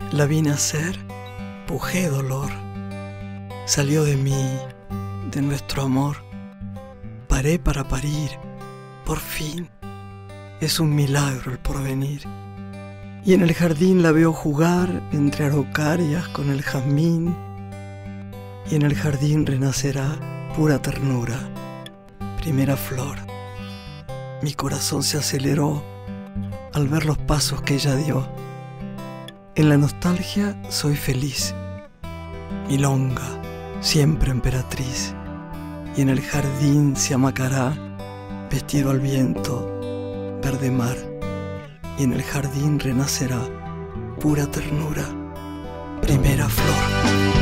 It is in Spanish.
La vi nacer, pujé dolor, salió de mí, de nuestro amor. Paré para parir, por fin, es un milagro el porvenir. Y en el jardín la veo jugar entre araucarias con el jazmín, y en el jardín renacerá pura ternura, primera flor. Mi corazón se aceleró al ver los pasos que ella dio. En la nostalgia soy feliz, milonga, siempre emperatriz, y en el jardín se amacará, vestido al viento, verde mar, y en el jardín renacerá pura ternura, primera flor.